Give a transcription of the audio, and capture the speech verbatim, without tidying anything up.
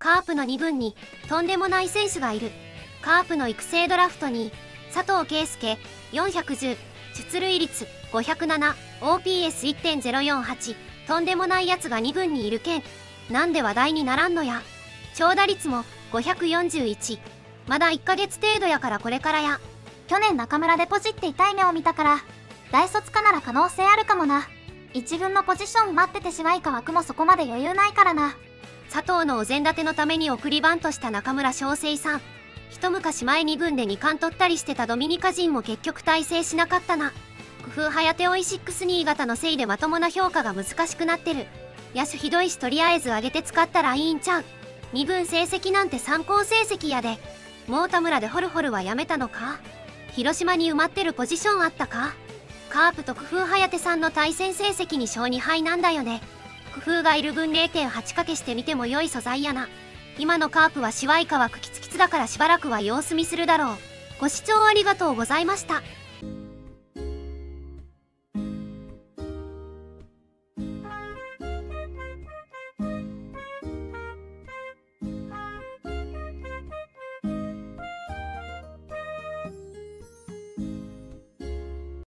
カープのにぶんにとんでもない選手がいる。カープの育成ドラフトに佐藤圭介よんひゃくじゅう、出塁率ごひゃくなな、オーピーエスいってんゼロよんはち、とんでもないやつがにぶんにいるけん。なんで話題にならんのや。長打率もごひゃくよんじゅういち。まだいっかげつ程度やからこれからや。 去年中村でポジって痛い目を見たから、大卒かなら可能性あるかもな。一軍のポジション待ってて支配下枠もそこまで余裕ないからな。 佐藤のお膳立てのために送りバントした中村翔成さん。一昔前にぶんでに冠取ったりしてたドミニカ人も結局大成しなかったな。工夫はやてオイシックス新潟のせいでまともな評価が難しくなってる。野手ひどいしとりあえず上げて使ったらいいんちゃう。にぶん成績なんて参考成績やで。もう田村でホルホルはやめたのか。広島に埋まってるポジションあったか。カープと工夫はやてさんの対戦成績に勝に敗なんだよね。工夫がいる分 れいてんはち かけしてみても良い素材やな。今のカープは支配下はクキツキツだからしばらくは様子見するだろう。ご視聴ありがとうございました。